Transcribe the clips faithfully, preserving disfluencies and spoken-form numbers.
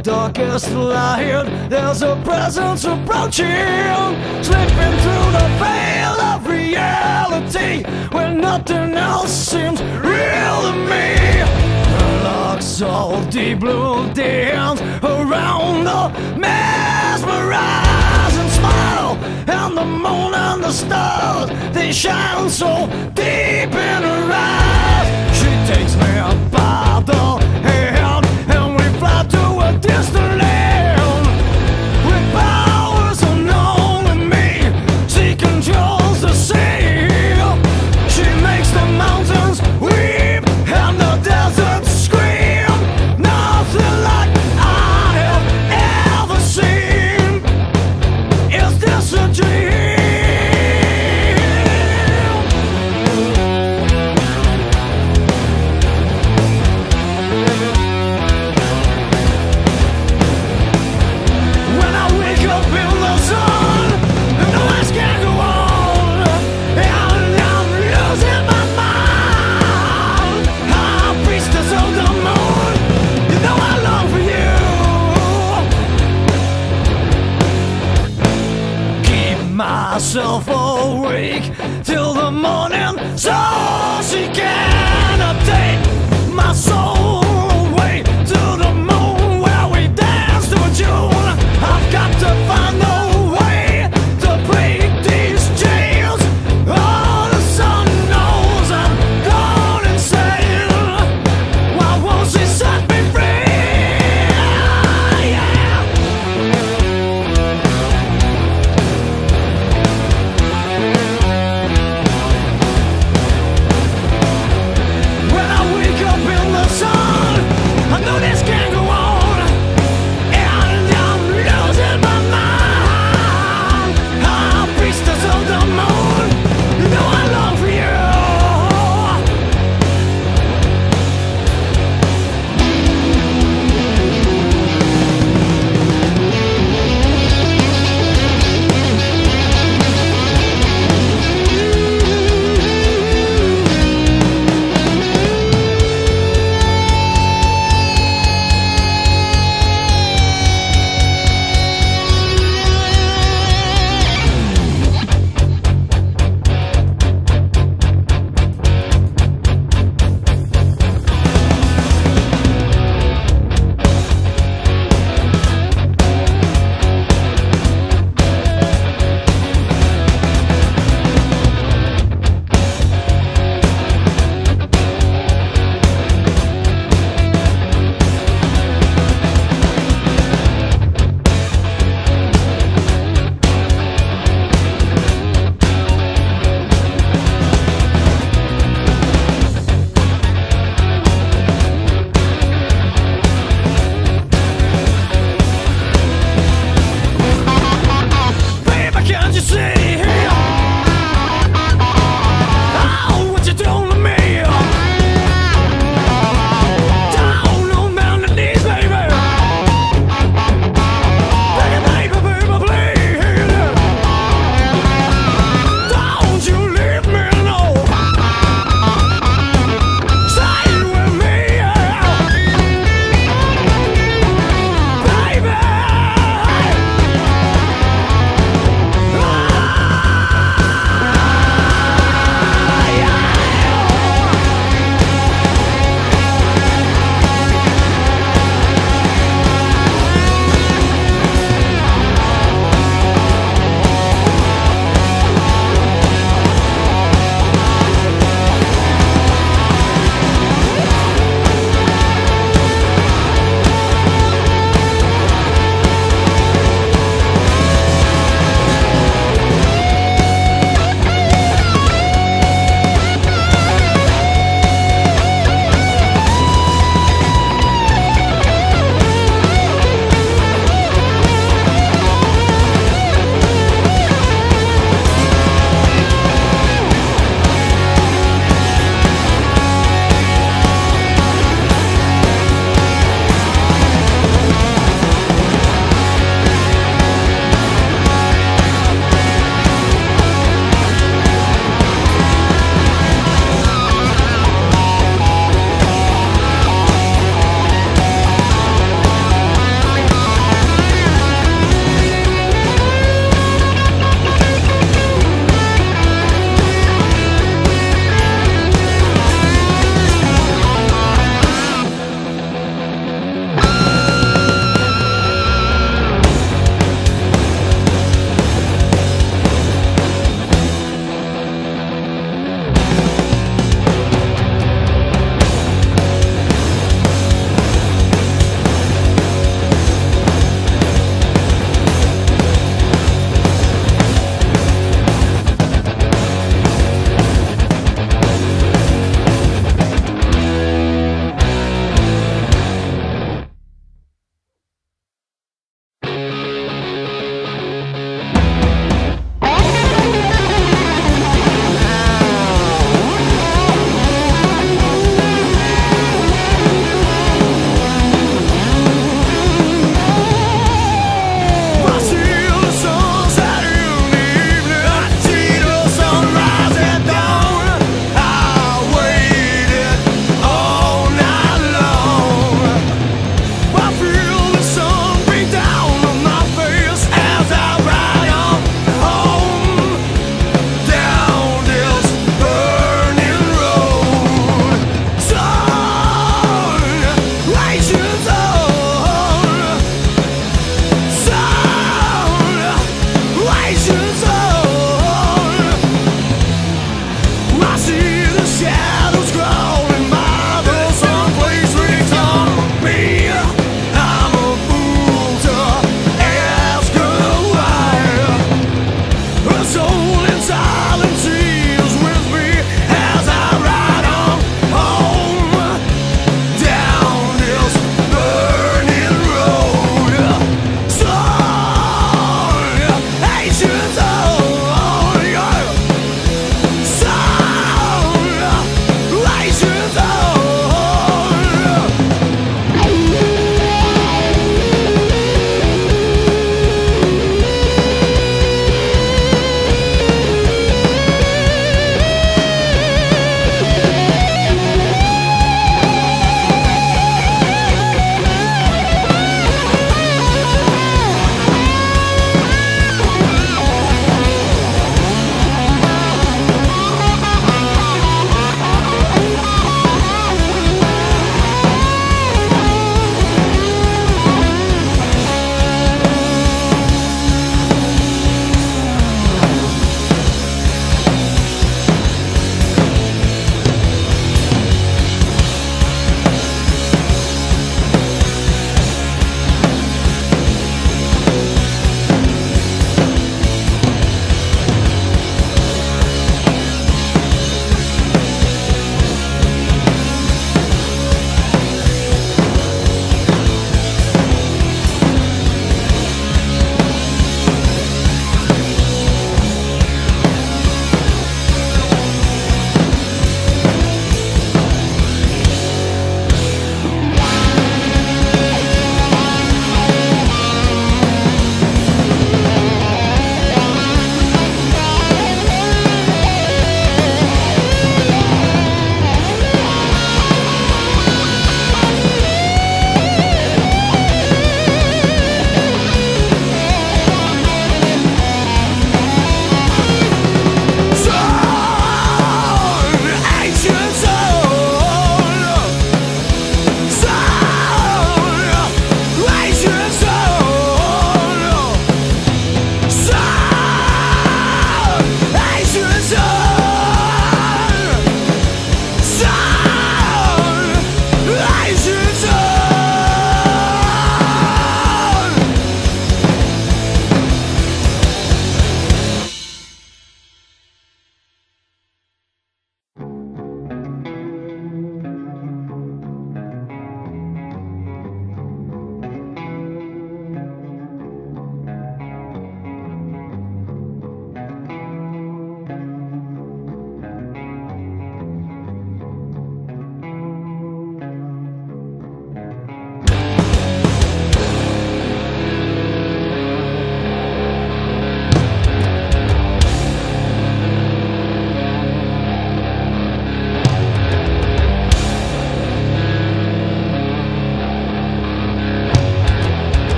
darkest light, there's a presence approaching, slipping through the veil of reality, where nothing else seems real to me. The locks all deep blue dance around the mesmerizing smile, and the moon and the stars, they shine so deep in her eyes. She takes me by the hand, and we fly to a distant land, with powers unknown to me. She controls the sea, she makes the mountains weep and the desert scream. Nothing like I have ever seen. Is this a dream? Myself awake till the morning, so she can take my soul away to the moon where we dance to a tune. I've got to find a way to break these chains. Oh, the sun knows I'm gone insane. Why won't she set me free? Yeah.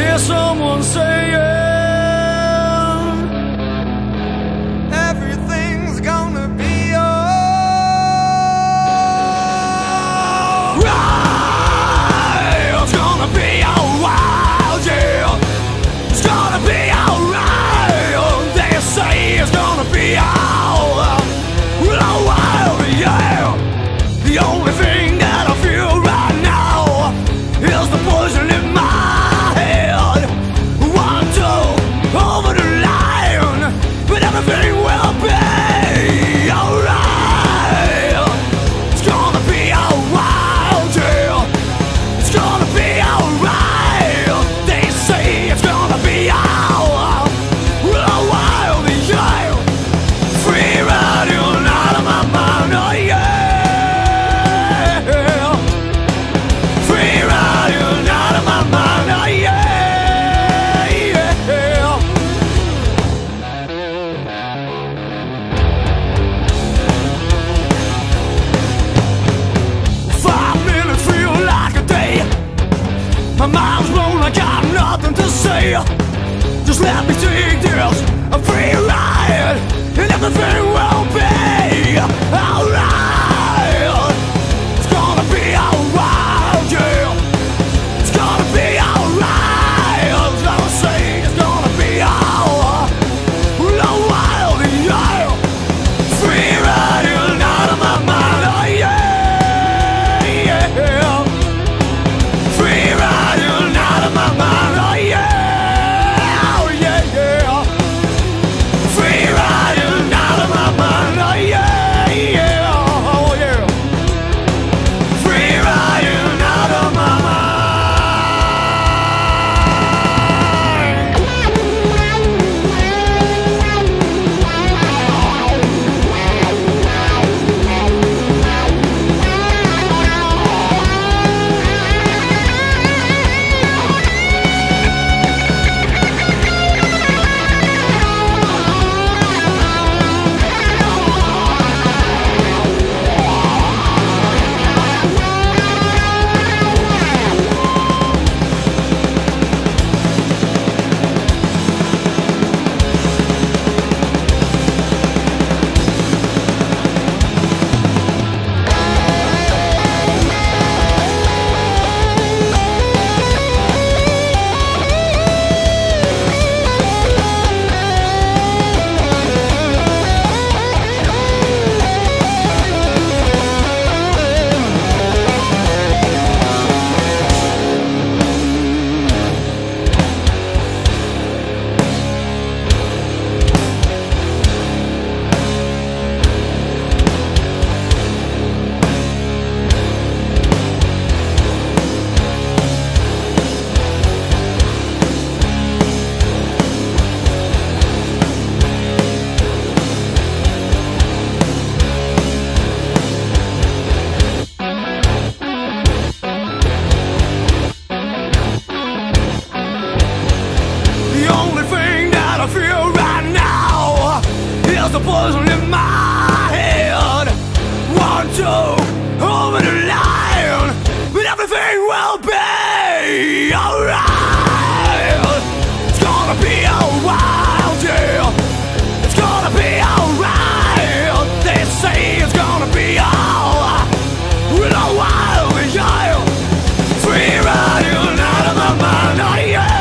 hear someone saying everything's gonna be alright. It's gonna be alright, yeah. It's gonna be alright. They say it's gonna be alright, yeah. The only thing that I feel right now is the poison in my head. One, two, over the line, but everything will be alright. It's gonna be alright, yeah. It's gonna be alright. They say it's gonna be alright, alright, yeah. Free riding out of my mind, oh yeah. My mind's blown, I got nothing to say. Just let me take this a free ride, and everything will be alright. It's gonna be alright, yeah. It's gonna be alright. I was gonna say it's gonna be alright, alright, yeah. Free riding out of my mind, oh yeah, yeah. Free riding out of my mind, oh yeah, oh yeah, yeah. Free riding out of my mind, oh yeah, yeah, oh yeah. Free riding out of my mind. The poison in my head. One, two, over the line, but everything will be alright. It's gonna be alright, yeah. It's gonna be alright. They say it's gonna be alright, alright, yeah. Free riding out of my mind, oh yeah.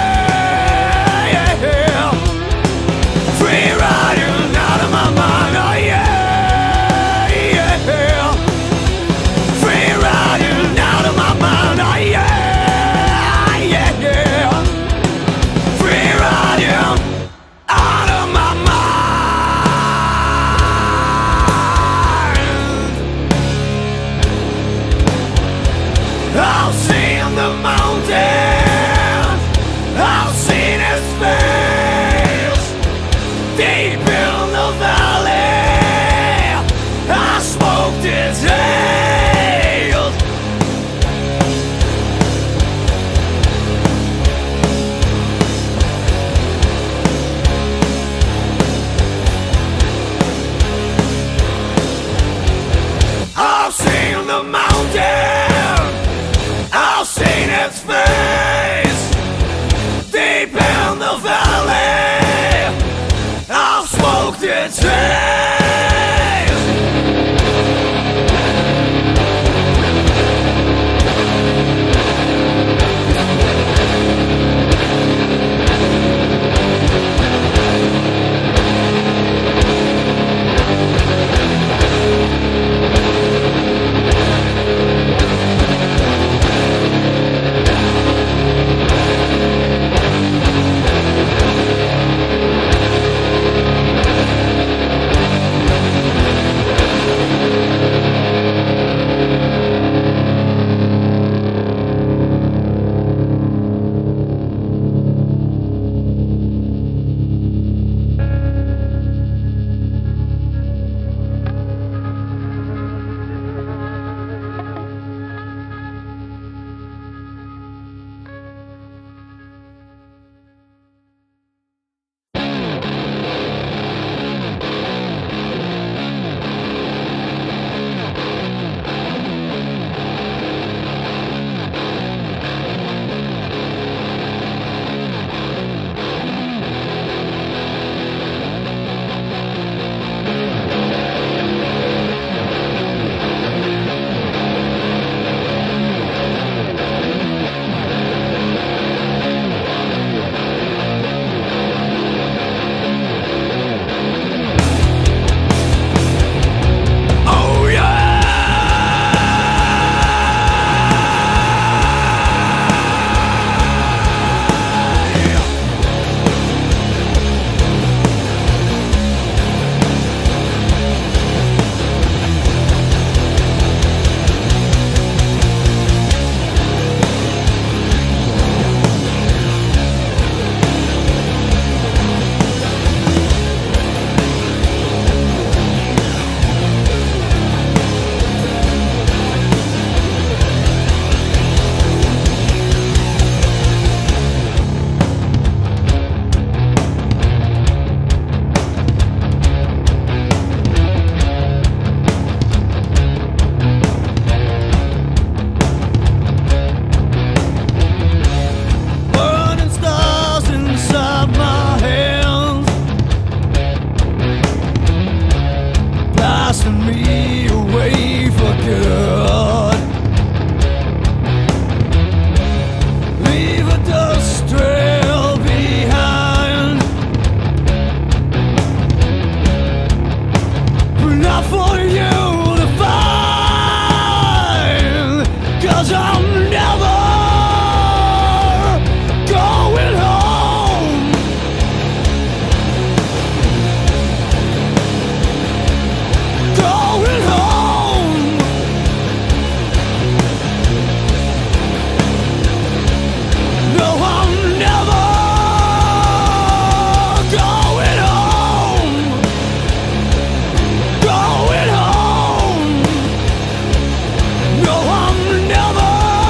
I've seen the mountains, I've seen his face, deep in the valley, I smoked his haze. I've seen the mountains, I've seen its face. betrays. Never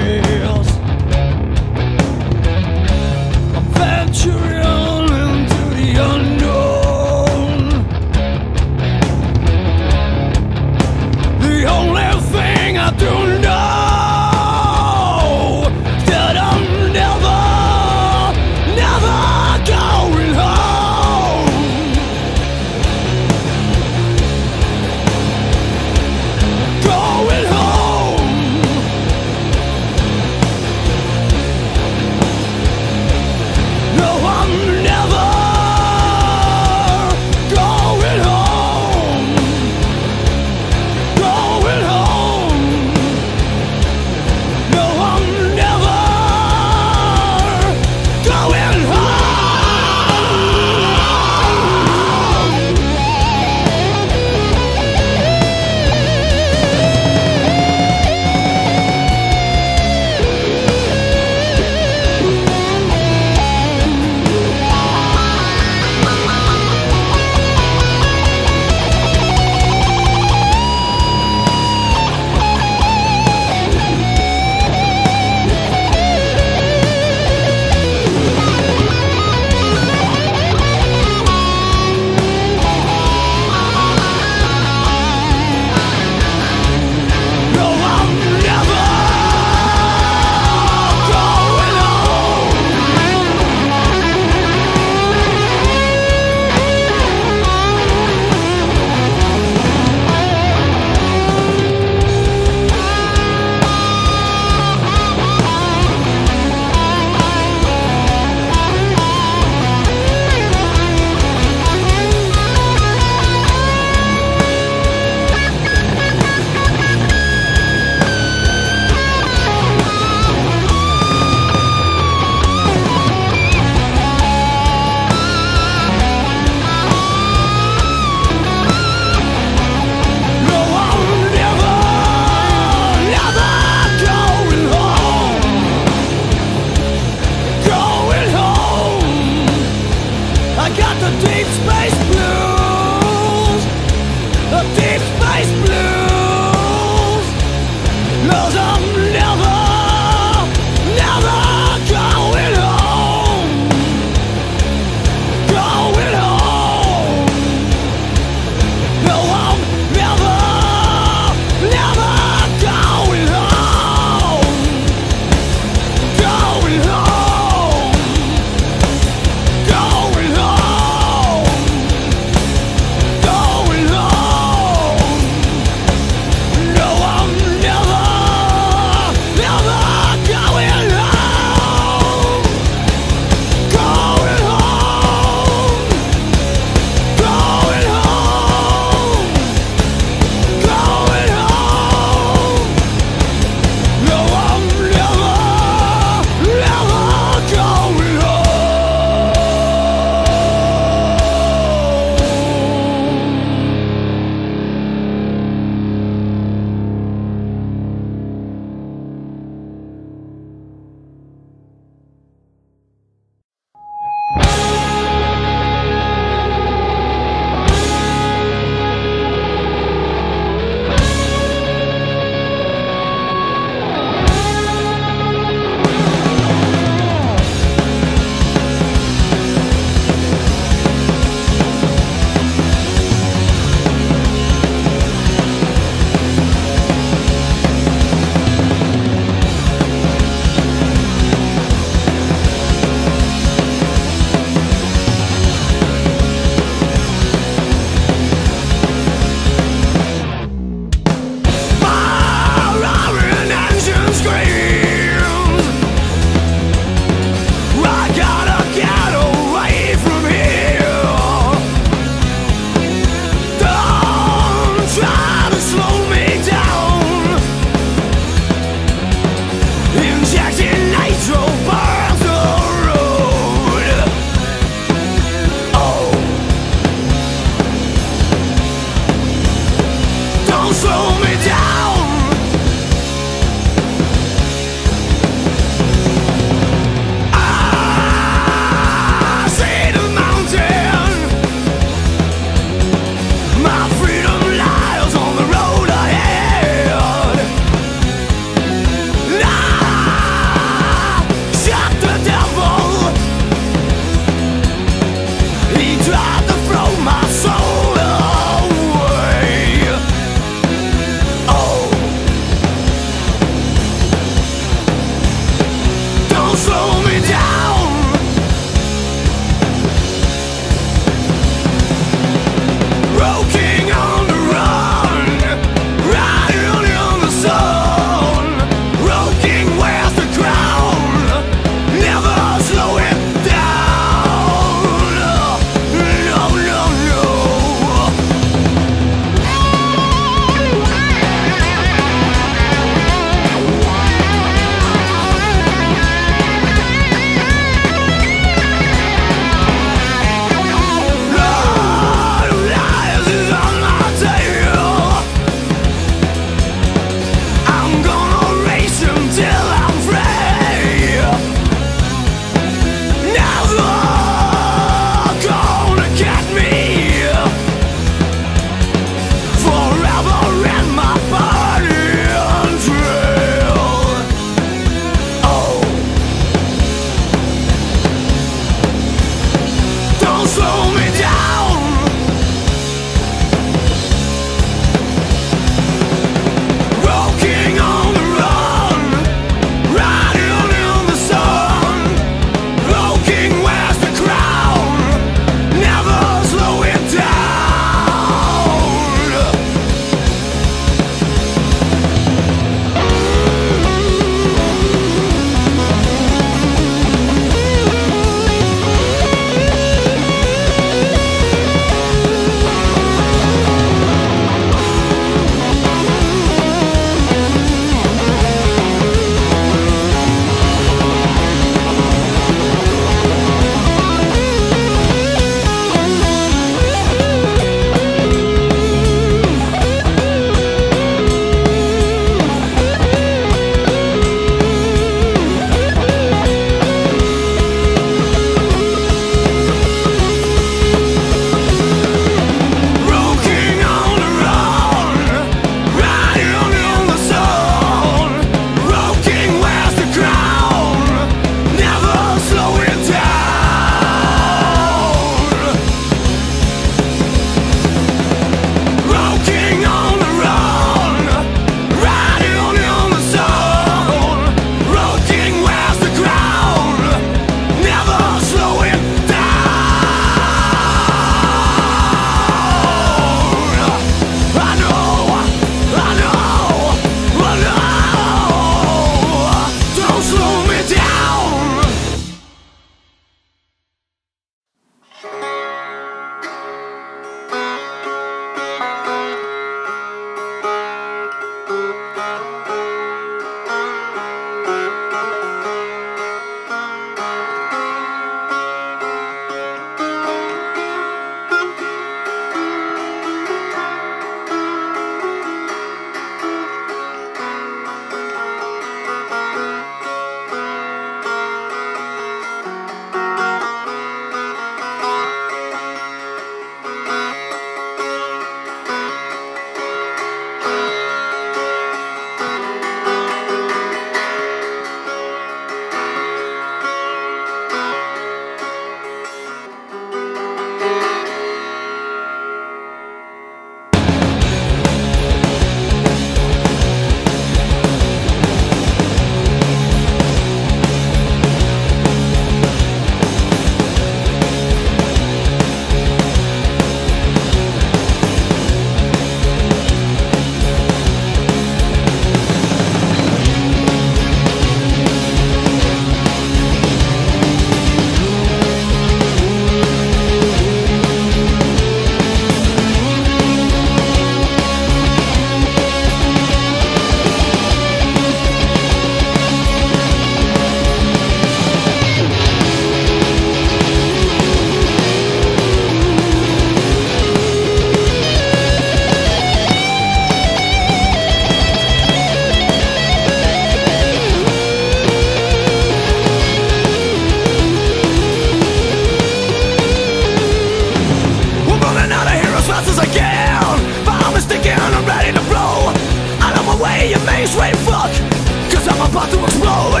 about to explode.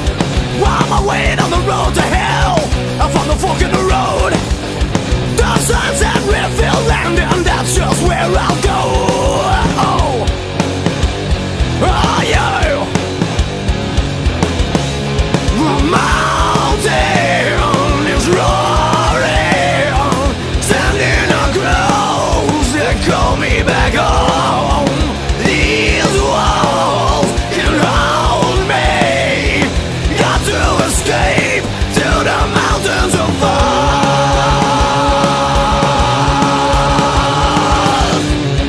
While I'm away on the road to hell, I found the fork in the road. The sunset refill land, and that's just where I'll go. Oh, are you? mountain is roaring, standing across, they call me back home. These walls can hold me, got to escape to the mountains of fire.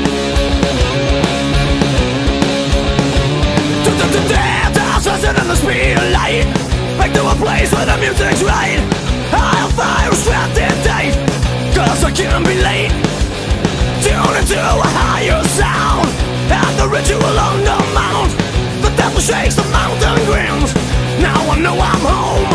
To the dead, I'll sit in the speed of light, back to a place where the music's right. I'll fire strapped in tight, cause I can't be late. Tune into a higher sound, and the ritual on the mount. The devil shakes, the mountain grins. Now I know I'm home.